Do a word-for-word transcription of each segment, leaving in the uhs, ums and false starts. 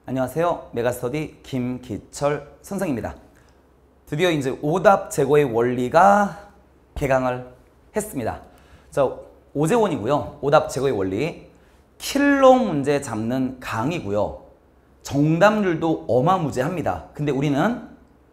안녕하세요. 메가스터디 김기철 선생입니다. 드디어 이제 오답 제거의 원리가 개강을 했습니다. 자, 오제원이고요. 오답 제거의 원리. 킬러 문제 잡는 강이고요. 정답률도 어마무지합니다. 근데 우리는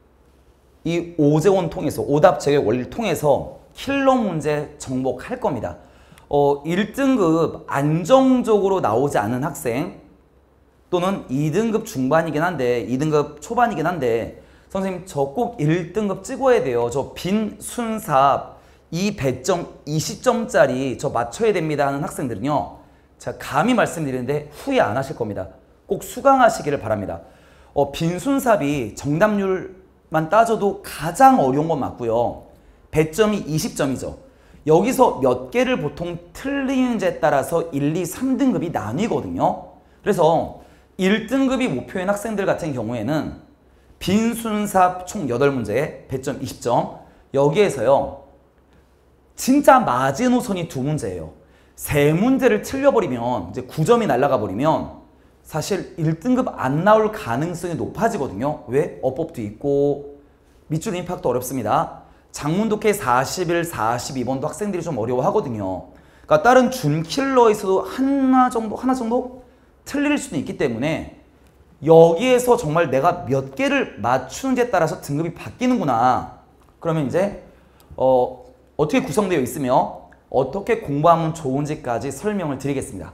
이 오제원 통해서 오답 제거의 원리를 통해서 킬러 문제 정복할 겁니다. 어, 일 등급 안정적으로 나오지 않은 학생 또는 이 등급 중반이긴 한데 이 등급 초반이긴 한데 선생님 저 꼭 일 등급 찍어야 돼요. 저 빈 순삽 이 배점 이십 점짜리 저 맞춰야 됩니다 하는 학생들은요. 제가 감히 말씀드리는데 후회 안 하실 겁니다. 꼭 수강하시기를 바랍니다. 어, 빈 순삽이 정답률만 따져도 가장 어려운 건 맞고요. 배점이 이십 점이죠. 여기서 몇 개를 보통 틀리는지에 따라서 일, 이, 삼 등급이 나뉘거든요. 그래서 일 등급이 목표인 학생들 같은 경우에는 빈순삽 총 여덟 문제에 배점 이십 점 여기에서요 진짜 마지노선이 두 문제예요. 세 문제를 틀려버리면 이제 구 점이 날아가 버리면 사실 일 등급 안 나올 가능성이 높아지거든요. 왜? 어법도 있고 밑줄 임팩도 어렵습니다. 장문독해 사십일, 사십이 번도 학생들이 좀 어려워하거든요. 그러니까 다른 준킬러에서도 하나 정도 하나 정도 틀릴 수도 있기 때문에 여기에서 정말 내가 몇 개를 맞추는지에 따라서 등급이 바뀌는구나. 그러면 이제 어, 어떻게 구성되어 있으며 어떻게 공부하면 좋은지까지 설명을 드리겠습니다.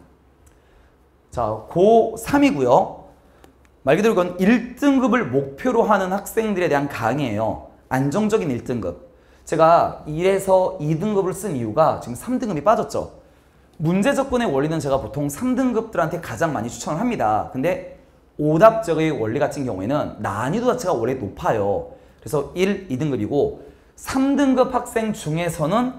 자, 고삼이고요. 말 그대로 이건 일 등급을 목표로 하는 학생들에 대한 강의예요. 안정적인 일 등급. 제가 일에서 이 등급을 쓴 이유가 지금 삼 등급이 빠졌죠. 문제 접근의 원리는 제가 보통 삼 등급들한테 가장 많이 추천을 합니다. 근데 오답 제거의 원리 같은 경우에는 난이도 자체가 원래 높아요. 그래서 일, 이 등급이고 삼 등급 학생 중에서는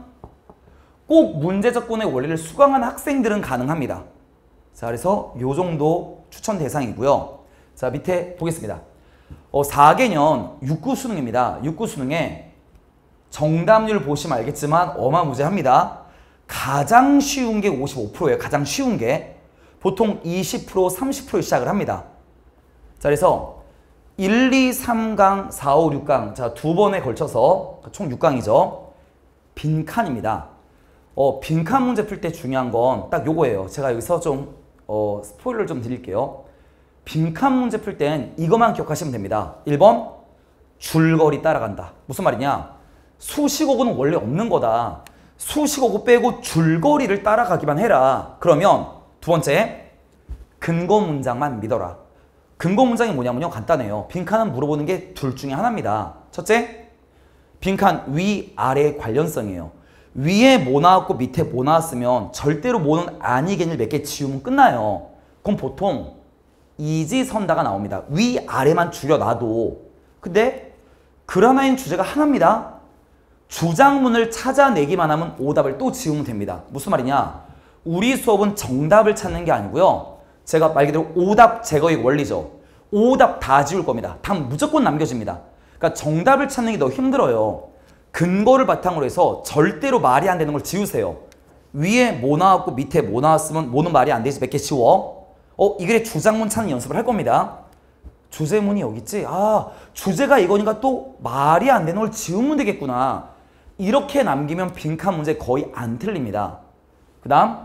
꼭 문제 접근의 원리를 수강한 학생들은 가능합니다. 자, 그래서 요 정도 추천 대상이고요. 자, 밑에 보겠습니다. 어, 사 개년 육 구 수능입니다. 육 구 수능에 정답률 보시면 알겠지만 어마무지합니다. 가장 쉬운 게 오십오 퍼센트예요. 가장 쉬운 게. 보통 이십 퍼센트, 삼십 퍼센트 시작을 합니다. 자, 그래서 일, 이, 삼 강, 사, 오, 육 강. 자, 두 번에 걸쳐서 총 육 강이죠. 빈칸입니다. 어, 빈칸 문제 풀 때 중요한 건 딱 요거예요. 제가 여기서 좀 어, 스포일러를 좀 드릴게요. 빈칸 문제 풀 땐 이것만 기억하시면 됩니다. 일 번 줄거리 따라간다. 무슨 말이냐? 수식어구는 원래 없는 거다. 수식어구 빼고 줄거리를 따라가기만 해라. 그러면 두 번째, 근거 문장만 믿어라. 근거 문장이 뭐냐면요. 간단해요. 빈칸은 물어보는 게 둘 중에 하나입니다. 첫째, 빈칸 위, 아래 관련성이에요. 위에 뭐 나왔고 밑에 뭐 나왔으면 절대로 뭐는 아니겠니 몇 개 지우면 끝나요. 그럼 보통 이지선다가 나옵니다. 위, 아래만 줄여놔도. 근데 그라나인 주제가 하나입니다. 주장문을 찾아내기만 하면 오답을 또 지우면 됩니다. 무슨 말이냐? 우리 수업은 정답을 찾는 게 아니고요. 제가 말 그대로 오답 제거의 원리죠. 오답 다 지울 겁니다. 답 무조건 남겨집니다. 그러니까 정답을 찾는 게 더 힘들어요. 근거를 바탕으로 해서 절대로 말이 안 되는 걸 지우세요. 위에 뭐 나왔고 밑에 뭐 나왔으면 뭐는 말이 안 되지 몇 개 지워. 어, 이 글에 주장문 찾는 연습을 할 겁니다. 주제문이 여기 있지? 아, 주제가 이거니까 또 말이 안 되는 걸 지우면 되겠구나. 이렇게 남기면 빈칸 문제 거의 안 틀립니다. 그 다음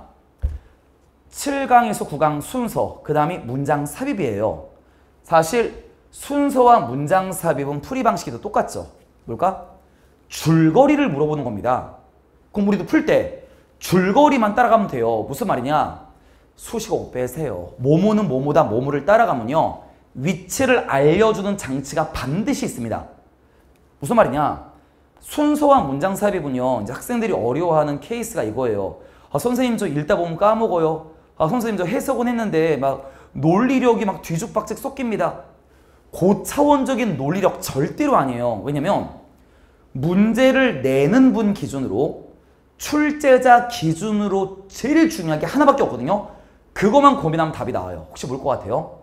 칠 강에서 구 강 순서, 그 다음이 문장 삽입이에요. 사실 순서와 문장 삽입은 풀이 방식이 더 똑같죠. 뭘까? 줄거리를 물어보는 겁니다. 그럼 우리도 풀 때 줄거리만 따라가면 돼요. 무슨 말이냐? 수식어 빼세요. 뭐뭐는 뭐뭐다 뭐뭐를 따라가면요. 위치를 알려주는 장치가 반드시 있습니다. 무슨 말이냐? 순서와 문장 삽입은요. 이제 학생들이 어려워하는 케이스가 이거예요. 아, 선생님 저 읽다 보면 까먹어요. 아, 선생님 저 해석은 했는데 막 논리력이 막 뒤죽박죽 섞입니다. 고차원적인 논리력 절대로 아니에요. 왜냐면 문제를 내는 분 기준으로 출제자 기준으로 제일 중요한 게 하나밖에 없거든요. 그것만 고민하면 답이 나와요. 혹시 뭘 것 같아요?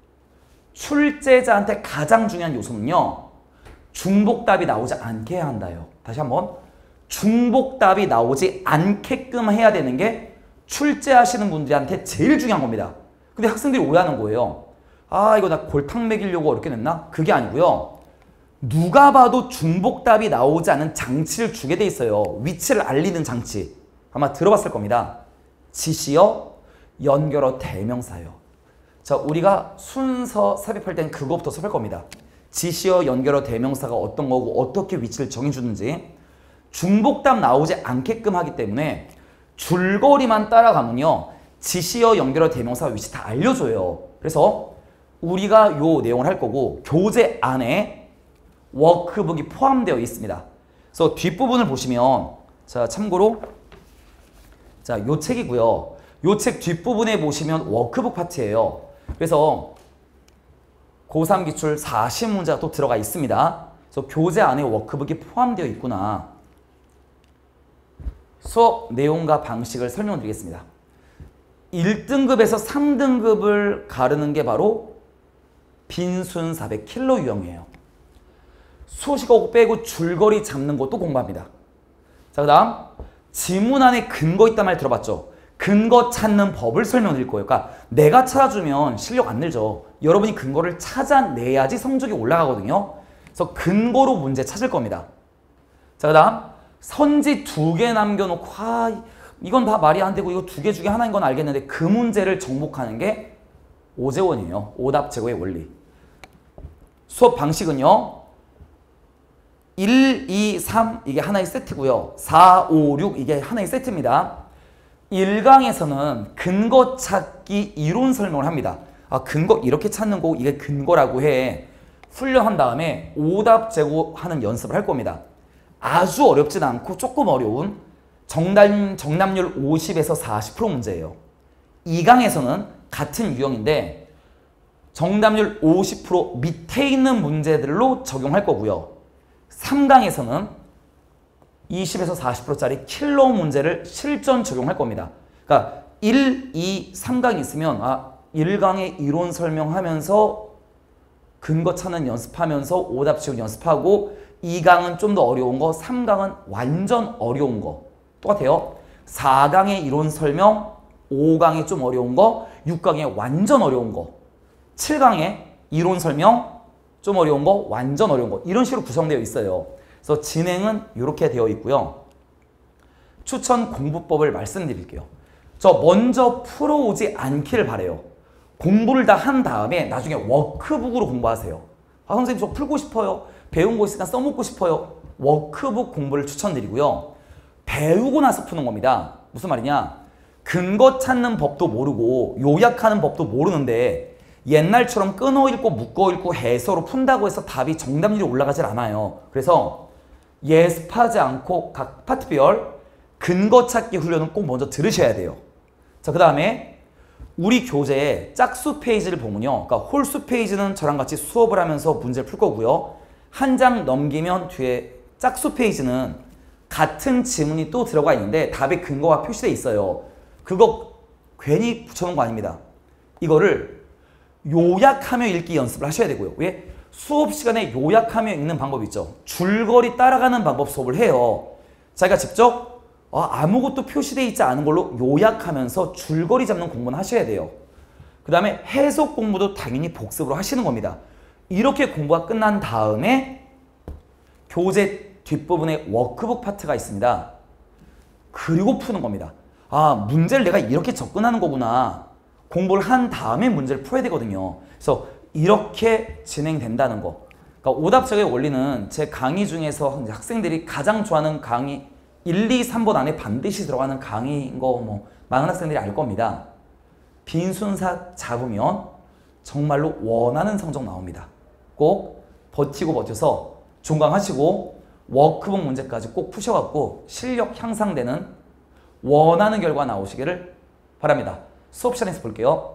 출제자한테 가장 중요한 요소는요. 중복답이 나오지 않게 해야 한다요. 다시 한번. 중복답이 나오지 않게끔 해야 되는 게 출제하시는 분들한테 제일 중요한 겁니다. 근데 학생들이 오해하는 거예요. 아 이거 나 골탕 먹이려고 어렵게 냈나? 그게 아니고요. 누가 봐도 중복답이 나오지 않은 장치를 주게 돼 있어요. 위치를 알리는 장치. 아마 들어봤을 겁니다. 지시어, 연결어, 대명사요. 자, 우리가 순서 삽입할 땐 그거부터 섭할 겁니다. 지시어, 연결어, 대명사가 어떤 거고 어떻게 위치를 정해주는지. 중복답 나오지 않게끔 하기 때문에 줄거리만 따라가면요. 지시어, 연결어, 대명사 위치 다 알려줘요. 그래서 우리가 요 내용을 할 거고 교재 안에 워크북이 포함되어 있습니다. 그래서 뒷부분을 보시면 자 참고로 자 요 책이고요. 요 책 뒷부분에 보시면 워크북 파트예요. 그래서 고삼 기출 사십 문제가 또 들어가 있습니다. 그래서 교재 안에 워크북이 포함되어 있구나. 수업 내용과 방식을 설명드리겠습니다. 일 등급에서 삼 등급을 가르는 게 바로 빈순삽의 킬러 유형이에요. 수식어 빼고 줄거리 잡는 것도 공부합니다. 자, 그 다음 지문 안에 근거 있단 말 들어봤죠? 근거 찾는 법을 설명드릴 거예요. 그러니까 내가 찾아주면 실력 안 늘죠. 여러분이 근거를 찾아내야지 성적이 올라가거든요. 그래서 근거로 문제 찾을 겁니다. 자, 그 다음 선지 두 개 남겨놓고 아, 이건 다 말이 안 되고 이거 두 개 중에 하나인 건 알겠는데 그 문제를 정복하는 게 오제원이에요. 오답 제고의 원리. 수업 방식은요. 일, 이, 삼 이게 하나의 세트고요. 사, 오, 육 이게 하나의 세트입니다. 일 강에서는 근거 찾기 이론 설명을 합니다. 아, 근거 이렇게 찾는 거 이게 근거라고 해. 훈련한 다음에 오답 제고하는 연습을 할 겁니다. 아주 어렵진 않고 조금 어려운 정답, 정답률 오십에서 사십 퍼센트 문제예요. 이 강에서는 같은 유형인데 정답률 오십 퍼센트 밑에 있는 문제들로 적용할 거고요. 삼 강에서는 이십에서 사십 퍼센트짜리 킬러 문제를 실전 적용할 겁니다. 그러니까 일, 이, 삼 강이 있으면 아, 일 강의 이론 설명하면서 근거 찾는 연습하면서 오답 지원 연습하고 이 강은 좀 더 어려운 거, 삼 강은 완전 어려운 거 똑같아요. 사 강의 이론 설명, 오 강의 좀 어려운 거, 육 강의 완전 어려운 거, 칠 강의 이론 설명, 좀 어려운 거, 완전 어려운 거 이런 식으로 구성되어 있어요. 그래서 진행은 이렇게 되어 있고요. 추천 공부법을 말씀드릴게요. 저 먼저 풀어오지 않기를 바래요. 공부를 다 한 다음에 나중에 워크북으로 공부하세요. 아 선생님 저 풀고 싶어요. 배운 거 있으니까 써먹고 싶어요. 워크북 공부를 추천드리고요. 배우고 나서 푸는 겁니다. 무슨 말이냐? 근거 찾는 법도 모르고 요약하는 법도 모르는데 옛날처럼 끊어 읽고 묶어 읽고 해서로 푼다고 해서 답이 정답률이 올라가질 않아요. 그래서 예습하지 않고 각 파트별 근거 찾기 훈련은 꼭 먼저 들으셔야 돼요. 자, 그 다음에 우리 교재에 짝수 페이지를 보면요. 그러니까 홀수 페이지는 저랑 같이 수업을 하면서 문제를 풀 거고요. 한 장 넘기면 뒤에 짝수 페이지는 같은 지문이 또 들어가 있는데 답의 근거가 표시되어 있어요. 그거 괜히 붙여놓은 거 아닙니다. 이거를 요약하며 읽기 연습을 하셔야 되고요. 왜? 수업 시간에 요약하며 읽는 방법이 있죠. 줄거리 따라가는 방법 수업을 해요. 자기가 직접 아, 아무것도 표시되어 있지 않은 걸로 요약하면서 줄거리 잡는 공부는 하셔야 돼요. 그 다음에 해석 공부도 당연히 복습으로 하시는 겁니다. 이렇게 공부가 끝난 다음에 교재 뒷부분에 워크북 파트가 있습니다. 그리고 푸는 겁니다. 아, 문제를 내가 이렇게 접근하는 거구나. 공부를 한 다음에 문제를 풀어야 되거든요. 그래서 이렇게 진행된다는 거. 그러니까 오답적의 원리는 제 강의 중에서 학생들이 가장 좋아하는 강의 일, 이, 삼 번 안에 반드시 들어가는 강의인 거 뭐 많은 학생들이 알 겁니다. 빈순사 잡으면 정말로 원하는 성적 나옵니다. 꼭 버티고 버텨서 종강하시고 워크북 문제까지 꼭 푸셔갖고 실력 향상되는 원하는 결과 나오시기를 바랍니다. 수업 시간에서 볼게요.